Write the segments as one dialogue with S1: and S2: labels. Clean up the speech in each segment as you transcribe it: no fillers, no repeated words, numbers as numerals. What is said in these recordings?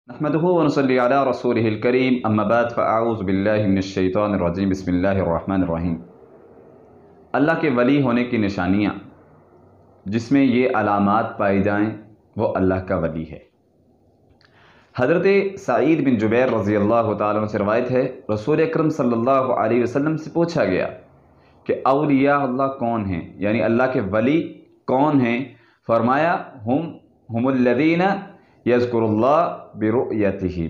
S1: نحمده ونصلي على رسوله الكريم اما بعد فاعوذ باللہ من الشیطان الرجیم بسم اللہ الرحمن الرحیم۔ اللہ کے ولی ہونے کی نشانیاں جس میں یہ علامات پائی جائیں وہ اللہ کا ولی ہے۔ حضرت سعید بن جبیر رضی اللہ تعالیٰ عنہ سے روایت ہے، رسول اکرم صلی اللہ علیہ وسلم سے پوچھا گیا کہ اولیاء اللہ کون ہیں، یعنی اللہ کے ولی کون ہیں؟ فرمایا ہم الذین یذکر اللہ برؤیتہم،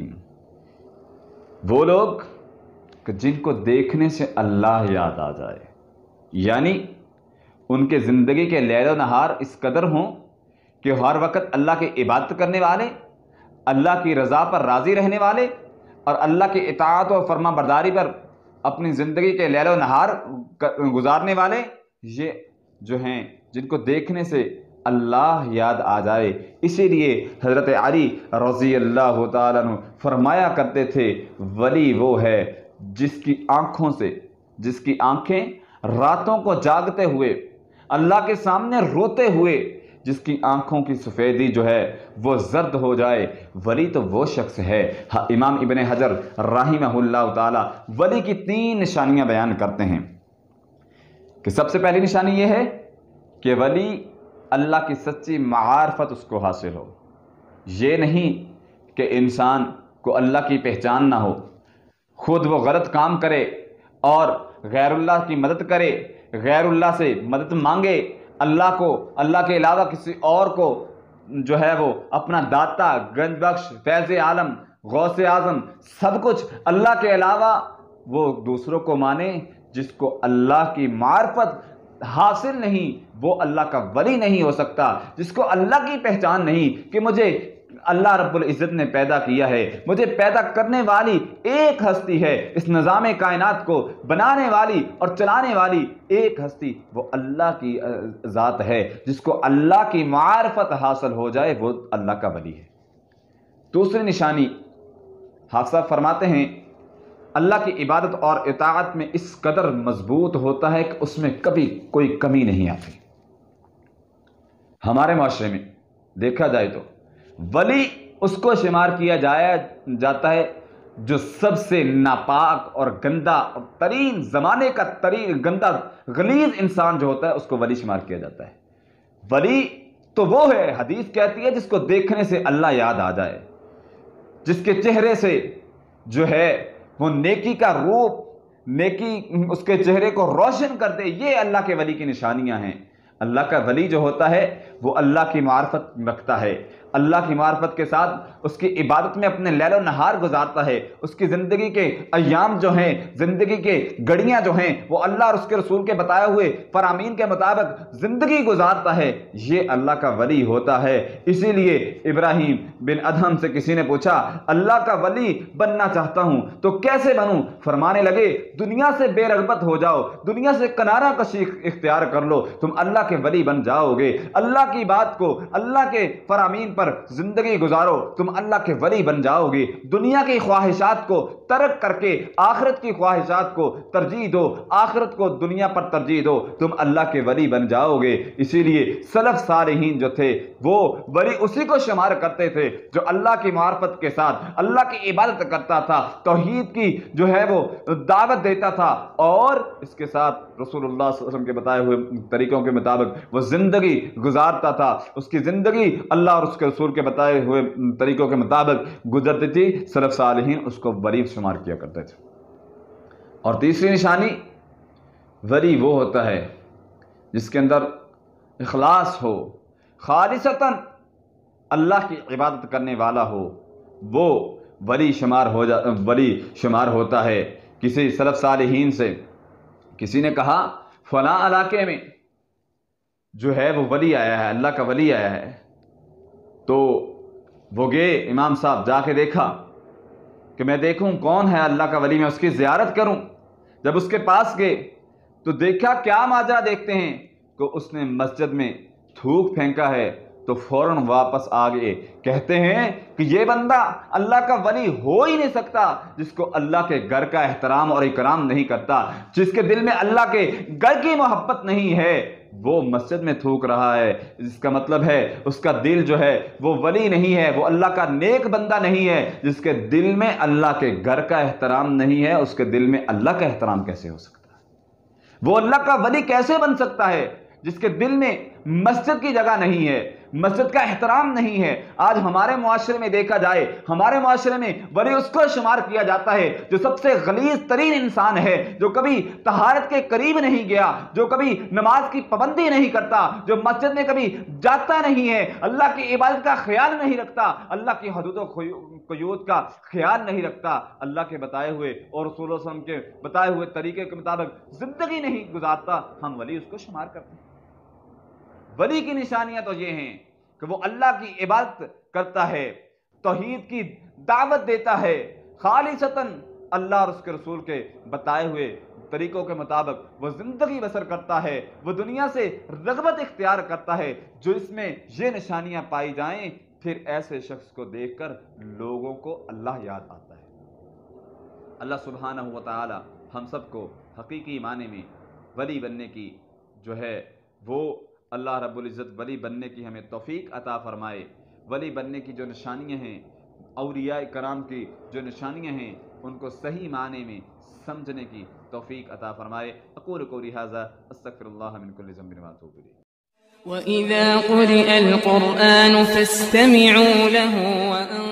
S1: وہ لوگ کہ جن کو دیکھنے سے اللہ یاد آ جائے، یعنی ان کے زندگی کے لیل و نہار اس قدر ہوں کہ ہر وقت اللہ کی عبادت کرنے والے، اللہ کی رضا پر راضی رہنے والے اور اللہ کی اطاعت و فرما برداری پر اپنی زندگی کے لیل و نہار گزارنے والے، یہ جو ہیں جن کو دیکھنے سے اللہ یاد آ جائے۔ اسی لیے حضرت علی رضی اللہ تعالیٰ عنہ فرمایا کرتے تھے، ولی وہ ہے جس کی آنکھوں سے، جس کی آنکھیں راتوں کو جاگتے ہوئے اللہ کے سامنے روتے ہوئے، جس کی آنکھوں کی سفیدی جو ہے وہ زرد ہو جائے، ولی تو وہ شخص ہے۔ امام ابن حجر رحمہ اللہ تعالیٰ ولی کی 3 نشانیاں بیان کرتے ہیں کہ سب سے پہلی نشانی یہ ہے کہ ولی اللہ کی سچی معرفت اس کو حاصل ہو۔ یہ نہیں کہ انسان کو اللہ کی پہچان نہ ہو، خود وہ غلط کام کرے اور غیر اللہ کی مدد کرے، غیر اللہ سے مدد مانگے، اللہ کو، اللہ کے علاوہ کسی اور کو جو ہے وہ اپنا داتا، گنج بخش، فیض عالم، غوث اعظم، سب کچھ اللہ کے علاوہ وہ دوسروں کو مانے۔ جس کو اللہ کی معرفت حاصل نہیں وہ اللہ کا ولی نہیں ہو سکتا۔ جس کو اللہ کی پہچان نہیں کہ مجھے اللہ رب العزت نے پیدا کیا ہے، مجھے پیدا کرنے والی ایک ہستی ہے، اس نظام کائنات کو بنانے والی اور چلانے والی ایک ہستی وہ اللہ کی ذات ہے۔ جس کو اللہ کی معرفت حاصل ہو جائے وہ اللہ کا ولی ہے۔ دوسری نشانی، حافظ صاحب فرماتے ہیں اللہ کی عبادت اور اطاعت میں اس قدر مضبوط ہوتا ہے کہ اس میں کبھی کوئی کمی نہیں آتی۔ ہمارے معاشرے میں دیکھا جائے تو ولی اس کو شمار کیا جاتا ہے جو سب سے ناپاک اور گندا ترین زمانے کا گندا غلیظ انسان جو ہوتا ہے اس کو ولی شمار کیا جاتا ہے۔ ولی تو وہ ہے، حدیث کہتی ہے، جس کو دیکھنے سے اللہ یاد آ جائے، جس کے چہرے سے جو ہے وہ نیکی کا روپ، نیکی اس کے چہرے کو روشن کر دے۔ یہ اللہ کے ولی کی نشانیاں ہیں۔ اللہ کا ولی جو ہوتا ہے وہ اللہ کی معرفت رکھتا ہے، اللہ کی معرفت کے ساتھ اس کی عبادت میں اپنے لیل و نہار گزارتا ہے، اس کی زندگی کے ایام جو ہیں، زندگی کے گھڑیاں جو ہیں وہ اللہ اور اس کے رسول کے بتائے ہوئے فرامین کے مطابق زندگی گزارتا ہے، یہ اللہ کا ولی ہوتا ہے۔ اسی لیے ابراہیم بن ادہم سے کسی نے پوچھا، اللہ کا ولی بننا چاہتا ہوں تو کیسے بنوں؟ فرمانے لگے، دنیا سے بے رغبت ہو جاؤ، دنیا سے کنارہ کشی اختیار کر لو، تم اللہ کے ولی بن جاؤ گے۔ اللہ کی بات کو، اللہ کے فرامین پر زندگی گزارو، تم اللہ کے ولی بن جاؤ گے۔ دنیا کی خواہشات کو ترک کر کے آخرت کی خواہشات کو ترجیح دو، آخرت کو دنیا پر ترجیح دو، تم اللہ کے ولی بن جاؤ گے۔ اسی لیے سلف صالحین جو تھے وہ ولی اسی کو شمار کرتے تھے جو اللہ کی معرفت کے ساتھ اللہ کی عبادت کرتا تھا، توحید کی جو ہے وہ دعوت دیتا تھا اور اس کے ساتھ رسول اللہ صلی اللہ علیہ وسلم کے بتائے ہوئے طریقوں کے مطابق وہ زندگی گزارتا تھا۔ اس کی زندگی اللہ اور اس کے رسول کے بتائے ہوئے طریقوں کے مطابق گزرتی تھی۔ سلف صالحین اس کو ولی شمار کیا کرتے تھے۔ اور تیسری نشانی، ولی وہ ہوتا ہے جس کے اندر اخلاص ہو، خالصتاً اللہ کی عبادت کرنے والا ہو، وہ ولی شمار ہوتا ہے۔ کسی سلف صالحین سے کسی نے کہا فلاں علاقے میں جو ہے وہ ولی آیا ہے، اللہ کا ولی آیا ہے، تو وہ گئے، امام صاحب جا کے دیکھا کہ میں دیکھوں کون ہے اللہ کا ولی، میں اس کی زیارت کروں۔ جب اس کے پاس گئے تو دیکھا، کیا ماجرا دیکھتے ہیں کہ اس نے مسجد میں تھوک پھینکا ہے، تو فوراً واپس آ گئے۔ کہتے ہیں کہ یہ بندہ اللہ کا ولی ہو ہی نہیں سکتا جس کو اللہ کے گھر کا احترام اور اکرام نہیں کرتا، جس کے دل میں اللہ کے گھر کی محبت نہیں ہے، وہ مسجد میں تھوک رہا ہے، جس کا مطلب ہے اس کا دل جو ہے وہ ولی نہیں ہے، وہ اللہ کا نیک بندہ نہیں ہے۔ جس کے دل میں اللہ کے گھر کا احترام نہیں ہے، اس کے دل میں اللہ کا احترام کیسے ہو سکتا ہے؟ وہ اللہ کا ولی کیسے بن سکتا ہے جس کے دل میں مسجد کی جگہ نہیں ہے، مسجد کا احترام نہیں ہے؟ آج ہمارے معاشرے میں دیکھا جائے، ہمارے معاشرے میں ولی اس کو شمار کیا جاتا ہے جو سب سے غلیظ ترین انسان ہے، جو کبھی طہارت کے قریب نہیں گیا، جو کبھی نماز کی پابندی نہیں کرتا، جو مسجد میں کبھی جاتا نہیں ہے، اللہ کی عبادت کا خیال نہیں رکھتا، اللہ کی حدود و قیود کا خیال نہیں رکھتا، اللہ کے بتائے ہوئے اور رسول اللہ صلی اللہ علیہ وسلم کے بتائے ہوئے طریقے کے مطابق زندگی نہیں گزارتا، ہم ولی اس کو شمار کرتے ہیں۔ ولی کی نشانیاں تو یہ ہیں کہ وہ اللہ کی عبادت کرتا ہے، توحید کی دعوت دیتا ہے، خالصتاً اللہ اور اس کے رسول کے بتائے ہوئے طریقوں کے مطابق وہ زندگی بسر کرتا ہے، وہ دنیا سے رغبت اختیار کرتا ہے۔ جو اس میں یہ نشانیاں پائی جائیں، پھر ایسے شخص کو دیکھ کر لوگوں کو اللہ یاد آتا ہے۔ اللہ سبحانہ و تعالی ہم سب کو حقیقی معنی میں ولی بننے کی جو ہے وہ اللہ رب العزت ولی بننے کی ہمیں توفیق عطا فرمائے۔ ولی بننے کی جو نشانیاں ہیں، اولیاء کرام کی جو نشانیاں ہیں، ان کو صحیح معنی میں سمجھنے کی توفیق عطا فرمائے۔ اقول قولی ھذا استغفر اللہ من کل ذنب واتوب الیہ۔
S2: وَإِذَا قُرِئَ الْقُرْآنُ فَاسْتَمِعُوا لَهُ